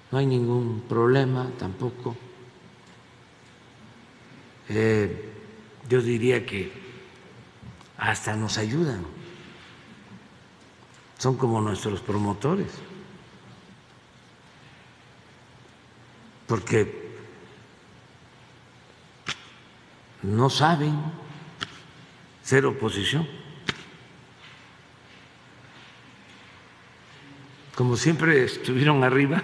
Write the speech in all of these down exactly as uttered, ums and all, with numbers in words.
no hay ningún problema tampoco. Eh, yo diría que hasta nos ayudan, son como nuestros promotores, porque no saben ser oposición. Como siempre estuvieron arriba,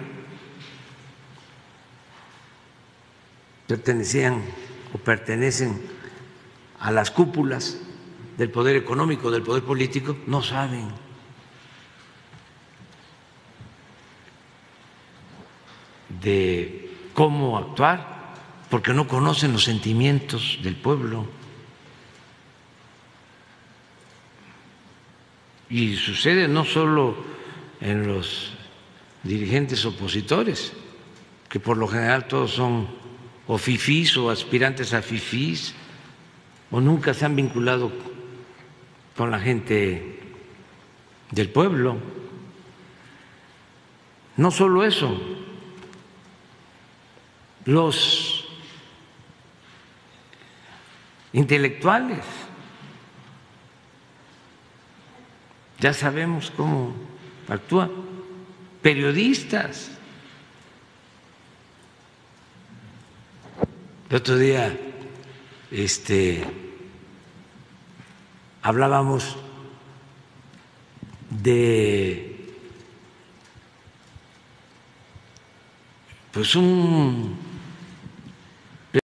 pertenecían o pertenecen a las cúpulas del poder económico, del poder político, no saben de cómo actuar, porque no conocen los sentimientos del pueblo. Y sucede no solo en los dirigentes opositores, que por lo general todos son o fifís o aspirantes a fifís, o nunca se han vinculado con la gente del pueblo. No solo eso, los intelectuales, ya sabemos cómo actúan, periodistas. El otro día este, hablábamos de pues un